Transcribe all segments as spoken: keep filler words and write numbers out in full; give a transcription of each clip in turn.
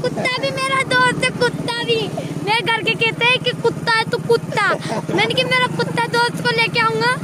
कुत्ता भी मेरा दोस्त है, कुत्ता भी। मेरे घर के कहते हैं कि कुत्ता है तो कुत्ता, मैंने कि मेरा कुत्ता दोस्त को लेके आऊंगा।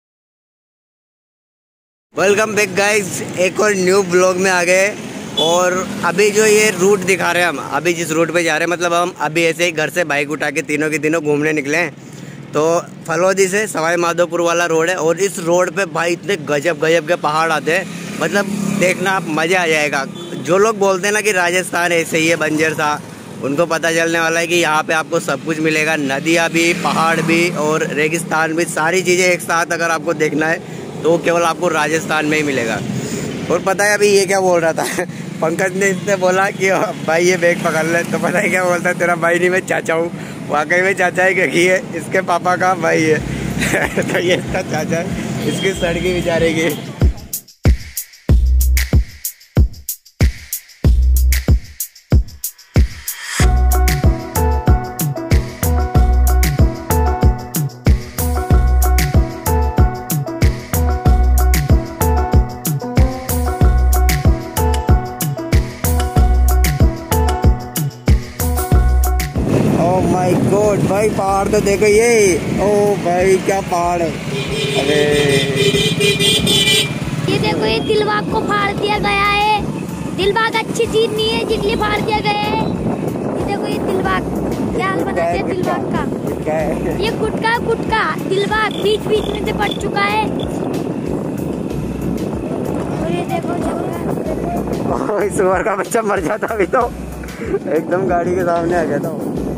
वेलकम बैक गाइस, एक और न्यू ब्लॉग में आ गए। और अभी जो ये रूट दिखा रहे हैं हम, अभी जिस रूट पे जा रहे हैं, मतलब हम अभी ऐसे ही घर से बाइक उठा के तीनों के तीनों घूमने निकले हैं। तो फलौदी से सवाई माधोपुर वाला रोड है और इस रोड पे भाई इतने गजब गजब के पहाड़ आते हैं, मतलब देखना आप मज़ा आ जाएगा। जो लोग बोलते हैं ना कि राजस्थान ऐसे ही है बंजर सा, उनको पता चलने वाला है कि यहाँ पे आपको सब कुछ मिलेगा, नदियाँ भी, पहाड़ भी और रेगिस्तान भी, सारी चीज़ें एक साथ अगर आपको देखना है तो केवल आपको राजस्थान में ही मिलेगा। और पता है अभी ये क्या बोल रहा था पंकज ने इसने बोला कि भाई ये बैग पकड़ ले, तो पता है क्या बोलता है, तेरा भाई नहीं मैं चाचा हूँ। वाकई में चाचा है क्योंकि ये इसके पापा का भाई है तो ये इसका चाचा है, इसकी सड़की बेचारे की। माय गॉड भाई, पहाड़ तो देखो ये, ओ भाई क्या पहाड़ है। अरे ये देखो, ये दिलबाग को फाड़ दिया गया है। दिलबाग अच्छी चीज नहीं है जिसलिए फाड़ दिया गया है। ये देखो, ये दिलबाग क्या हाल बना दिया दिलबाग का। क्या है ये गुटका गुटका दिलबाग बीच बीच में से पड़ चुका है। और ये देखो जंगल, इस सुअर का बच्चा मर जाता अभी तो, एकदम गाड़ी के सामने आ गया था।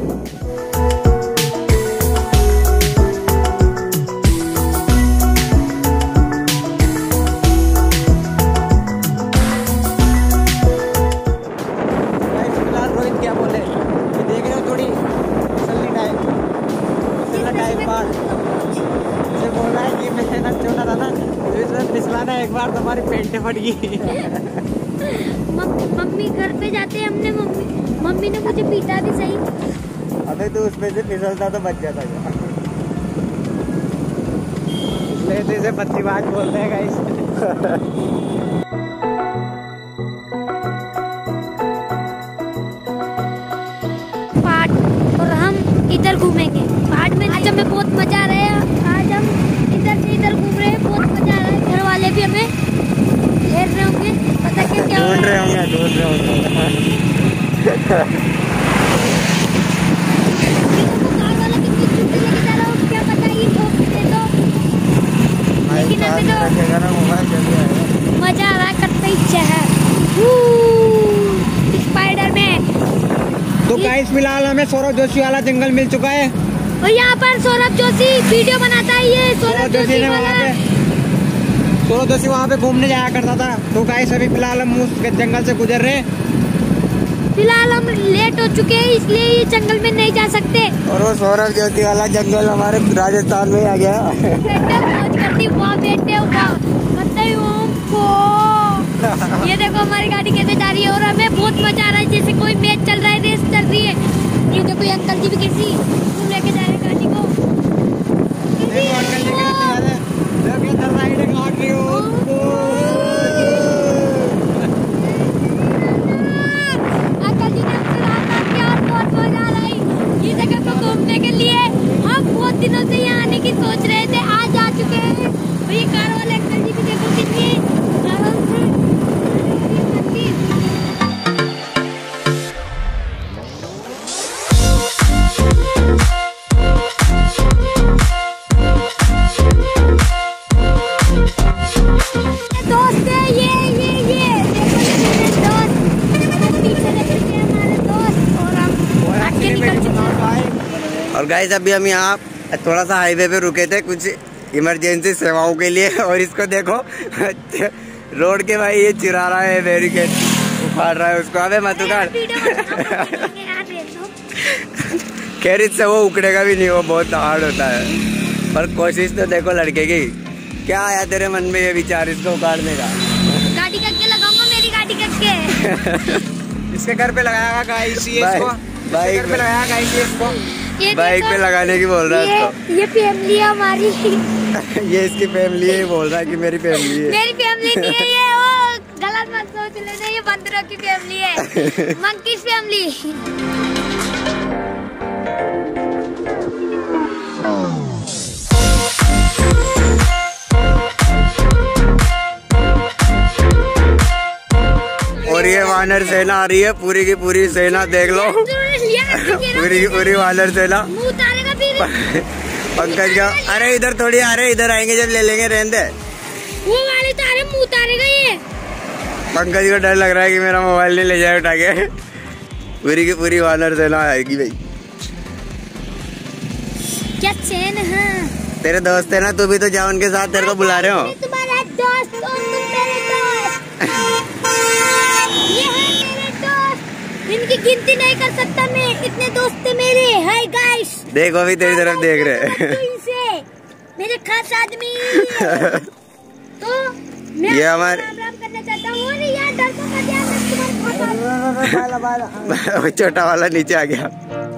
एक बार तो हमारी पेंटे फट गई। मम्मी घर पे जाते हैं, हमने मम्मी मम्मी ने मुझे पीटा भी सही। अबे तो उसमें से फिसलता तो बच जाता है, इसलिए तो इसे पत्तीबाज बोलते हैं गाइस। पहाड़ और हम इधर घूमेंगे पहाड़ में। आज हमें बहुत मजा आ रहा है, आज हम इधर से इधर घूम रहे हैं, बहुत मजा आ रहा है। घर वाले भी हमें घेर रहे होंगे, पता क्या क्या ढूंढ रहे होंगे ढूंढ रहे होंगे कार वाला कितनी छुट्टी लेके जा रहा हो क्या पता, ये ठोक दे तो। लेकिन हमें तो मजा आ रहा है, करते इच्छा है स्पाइडर में। तो गाइस फिलहाल हमें सौरभ जोशी वाला जंगल मिल चुका है और यहाँ पर सौरभ जोशी वीडियो बनाता है। ये सौरभ जोशी ने वहाँ पे सौरभ जोशी वहाँ पे घूमने जाया करता था। तो गाइस अभी फिलहाल हम उस जंगल से गुजर रहे हैं। फिलहाल हम लेट हो चुके हैं, इसलिए ये जंगल में नहीं जा सकते। और वो सौरभ जोशी वाला जंगल हमारे राजस्थान में आ गया। ये देखो हमारी गाड़ी कैसे जा रही है और हमें बहुत मजा आ रहा है, जैसे कोई मैच चल रहा है, रेस चल रही है। ये देखो ये अंकल जी भी कैसी तुम लेके जा रहे हैं गाड़ी को। अंकल जी ने बहुत मजा आ रहा है ये जगह को घूमने के लिए। हम बहुत दिनों से यहाँ आने की सोच रहे थे, आज आ चुके हैं। और ये कार वाले अंकल जी भी देखो कितनी आराम से। और गाइस अभी हम यहाँ थोड़ा सा हाईवे पे रुके थे कुछ इमरजेंसी सेवाओं के लिए, और इसको देखो रोड के भाई ये चिरा रहा है, बैरिकेड उखाड़ रहा है उसको। अबे मत उखाड़ खैर से वो उखड़ेगा भी नहीं, वो बहुत हार्ड होता है। पर कोशिश तो देखो लड़के की। क्या आया तेरे मन में ये विचार इसको उखाड़ने का? गाड़ी करके लगाऊंगा, मेरी गाड़ी करके इसके घर पे लगाया गाइस, ये इसको बाइक पे लगाया गाइस, ये इसको बाइक पे लगाने की बोल रहा है इसको। ये फैमिली है हमारी ये इसकी फैमिली है, बोल रहा है कि मेरी फैमिली है। मेरी फैमिली नहीं है, ये वो गलत बात मत सोच लेना, ये बंदरों की फैमिली है, मंकीज फैमिली। और ये वानर सेना आ रही है, पूरी की पूरी सेना देख लो, पूरी की पूरी वानर सेना। पंकज का अरे इधर थोड़ी आ रहे, इधर आएंगे जब ले लेंगे, रहने दे। वो वाले तारे मुंह उतारेगा ये। पंकज को डर लग रहा है कि मेरा मोबाइल नहीं ले जाए उठा के। पूरी की पूरी वानर सेना आएगी भाई। क्या चैन है। तेरे दोस्त है ना, तू भी तो जा उनके साथ, तेरे को बुला रहे हो। तुम्हारा दोस्त और तुम मेरे दोस्त। ये है मेरे दोस्त, इनकी गिनती नहीं कर सकता मैं, इतने दोस्त थे मेरे। हाय गाइस, देखो अभी तेरी तरफ देख रहे हैं मेरे खास आदमी। तो मैं ये हमारे करना चाहता हूँ। अरे यार डर को मत यार, छोटा वाला नीचे आ गया।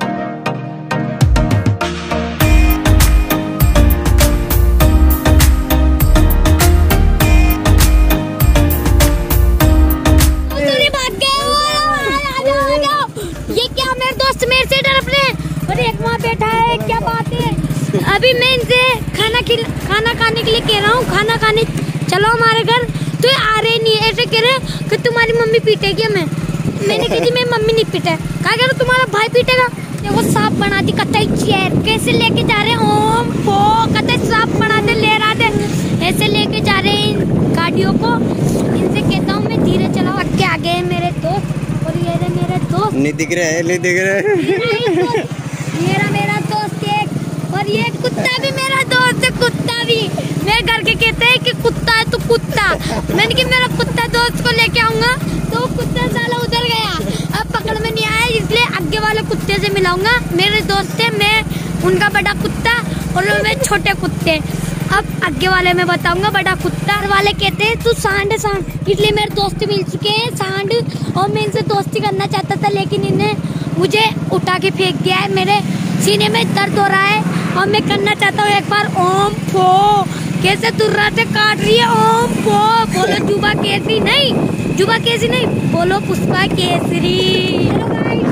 ये क्या मेरे दोस्त मेरे से डर रहे हैं। और एक वहाँ बैठा है, क्या बात है। अभी मैं इनसे खाना खिल खाना खाने के लिए कह रहा हूँ, खाना खाने चलो हमारे घर। तो ये आ रहे नहीं, ऐसे कह रहे कि तुम्हारी मम्मी पीटेगी हमें। मैंने कही थी मेरी मम्मी नहीं पीटे। क्या कह रहे तुम्हारा भाई पीटेगा। देखो सांप बना दी कतई चेयर, कैसे लेके जा रहे हैं। ओम फो कतई सांप बनाते ले रहा थे, ऐसे लेके जा रहे हैं इन गाड़ियों को। इनसे कहता हूँ मैं धीरे चलाओ, आगे आगे है मेरे दोस्त। और ये रहे मेरे दोस्त, नहीं दिख रहे हैं, नहीं दिख रहे। मेरा मेरा दोस्त एक, और ये कुत्ता भी मेरा दोस्त है। कुत्ता भी मेरे घर के कहते हैं कि कुत्ता है तू कुत्ता। मैंने कि मेरा कुत्ता दोस्त को लेके आऊंगा, तो वो कुत्ता साला उधर गया, अब पकड़ में नहीं आया, इसलिए आगे वाले कुत्ते से मिलाऊंगा। मेरे दोस्त है, मैं उनका बड़ा कुत्ता और वो मेरे छोटे कुत्ते। अब आगे वाले में बताऊंगा बड़ा कुत्ता वाले कहते हैं तू सांड है सांड, इसलिए मेरे दोस्त मिल चुके हैं सांड। और मैं इनसे दोस्ती करना चाहता था, लेकिन इन्हें मुझे उठा के फेंक दिया है। मेरे सीने में दर्द हो रहा है और मैं करना चाहता हूँ एक बार ओम फो। कैसे तुर्रा से काट रही है, ओम फो। बोलो जुबा केसरी नहीं, जुबा केसरी नहीं, बोलो Pushpa Kesari. Hello guys,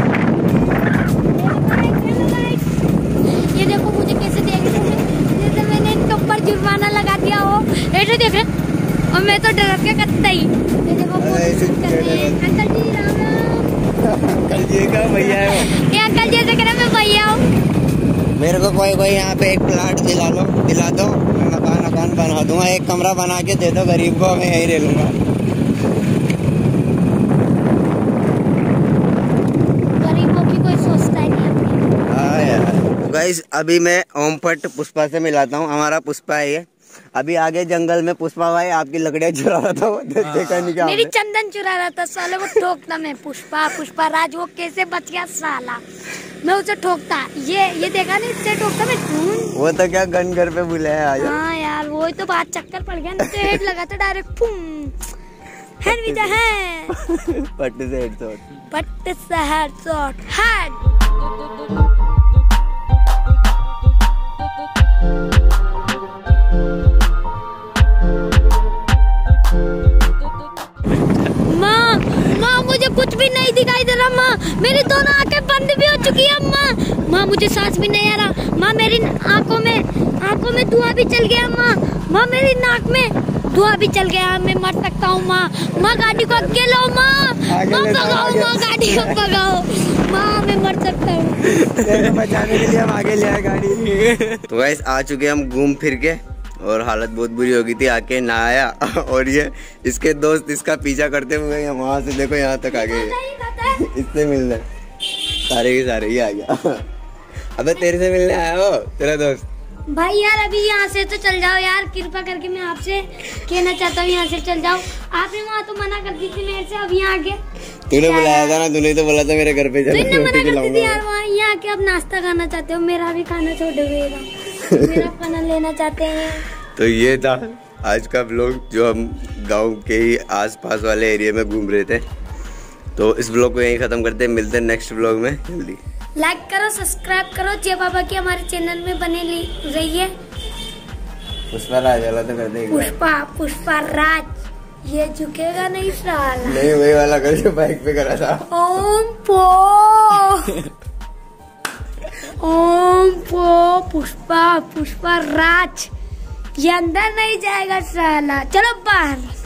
hello guys, ये देखो मुझे कैसे देख रहे हैं, जैसे मैंने इनके ऊपर जुर्माना लगा दिया हो। ऐसे देख रहे और मैं तो डर के करता ही। ये देखो अंकल जी राम राम। अंकल जी का भैया है ये अंकल जी से कह रहा मैं भैया हूँ। मेरे को कोई कोई यहाँ पे एक प्लाट दिला लो, दिला दो, मैं मकान मकान बना दूंगा। एक कमरा बना के दे दो गरीब को, मैं यहीं रह लूंगा। गरीबों की कोई सोचता ही नहीं। हाँ यार। गाइस अभी मैं ओमपट पुष्पा से मिलाता हूँ। हमारा पुष्पा है ये। अभी आगे जंगल में पुष्पा भाई आपकी लकड़ियाँ चुरा रहा था, वो देखा नहीं क्या मेरी चंदन चुरा रहा था साले को ठोकता मैं। पुष्पा पुष्पा राज वो कैसे बच गया साला, मैं उसे ठोकता। ये ये देखा नहीं, इससे ठोकता मैं। वो तो क्या गन घर पे बुलाया आज। हाँ यार वही तो बात, चक्कर पड़ गया ना, तो हेड लगा था डायरेक्ट फूम। हेड विद द हेड, पट्ट से हेड शॉट, पट्ट से हेड शॉट, हेड। माँ माँ मुझे कुछ भी नहीं दिखाई दे रहा माँ, मेरी दोनों आंखें बंद भी हो चुकी है माँ। माँ मुझे सांस भी नहीं आ रहा माँ, मेरी आंखों में आंखों में धुआं भी चल गया माँ। माँ मेरी नाक में धुआं भी चल गया, मैं मर सकता हूँ माँ। माँ गाड़ी को आगे लो माँ, माँ भगाओ माँ, गाड़ी को भगाओ माँ, मैं मर सकता हूँ। बचाने के लिए हम आगे ले आए गाड़ी। तो गाइस आ चुके हम घूम फिर के, और हालत बहुत बुरी हो गई थी, आके नहाया। और ये इसके दोस्त इसका पीछा करते हुए यहाँ वहाँ से देखो यहाँ तक आ गए, इससे मिलने सारे के सारे ही आ गया। अबे तेरे से मिलने आया हो तेरा दोस्त। भाई यार अभी यहाँ से तो चल जाओ यार, कृपा करके मैं आपसे कहना चाहता हूँ यहाँ से चल जाओ। आपने वहाँ तो मना कर दी थी मेरे से, अब यहाँ आके तूने बुलाया था ना, तूने तो बोला था मेरे घर पे चलो, मना कर दी थी यार। वहाँ यहाँ आके अब नाश्ता खाना चाहते हो, मेरा भी खाना छोड़ दोगे, मेरा खाना लेना चाहते हैं। तो ये था आज का ब्लॉग, जो हम गांव के ही आसपास वाले एरिया में घूम रहे थे। तो इस ब्लॉग को यहीं खत्म करते हैं, मिलते हैं नेक्स्ट ब्लॉग में जल्दी। लाइक करो, सब्सक्राइब करो, जय बाबा की हमारे चैनल में बने रहिए। पुष्पा राज वाला तो कर देगा। पुष्पा पुष्पा राज। ये झुकेगा नहीं साला। नहीं वही वाला कर जो बाइक पे करा था। ओम पो ओम पो पुष्पा पुष्पा राज, ये अंदर नहीं जाएगा साला, चलो बाहर।